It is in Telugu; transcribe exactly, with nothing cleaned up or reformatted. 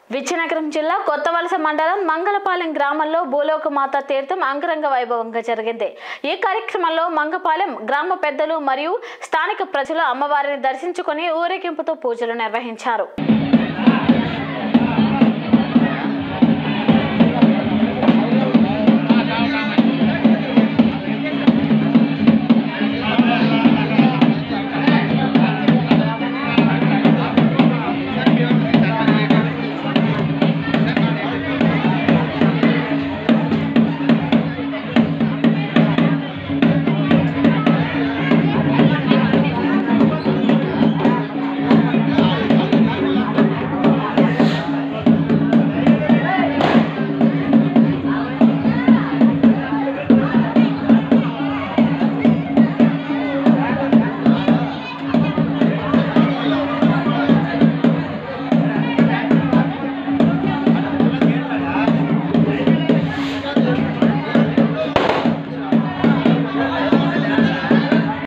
విజయనగరం జిల్లా కొత్తవలస మండలం మంగళపాలెం గ్రామంలో భూలోకమాత తీర్థం అంగరంగ వైభవంగా జరిగింది. ఈ కార్యక్రమంలో మంగపాలెం గ్రామ పెద్దలు మరియు స్థానిక ప్రజలు అమ్మవారిని దర్శించుకొని ఊరేగింపుతో పూజలు నిర్వహించారు.